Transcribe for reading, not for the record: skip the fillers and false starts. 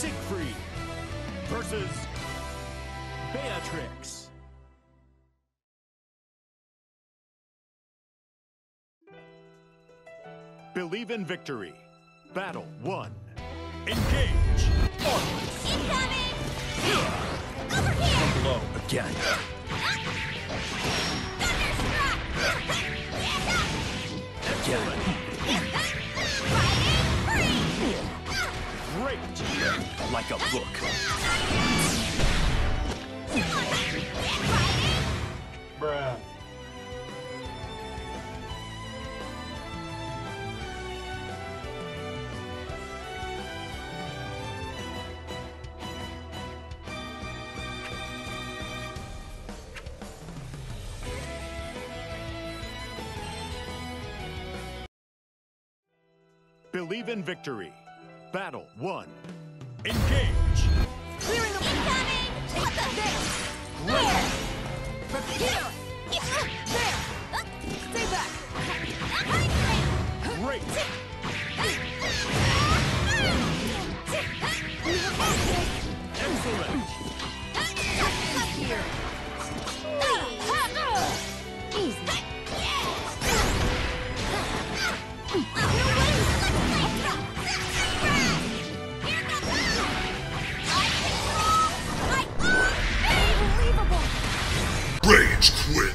Siegfried versus Beatrix. Believe in victory. Battle 1. Engage! Onwards! Incoming! Over here! Blow again. Thunderstruck! Excellent! Fighting free! Great! Like a book. Bruh. Believe in victory. Battle 1. Engage! Clearing them incoming! Take that there! There! Prepare! There! Stay back! Great! Excellent! Up here! Easy! Rage quit!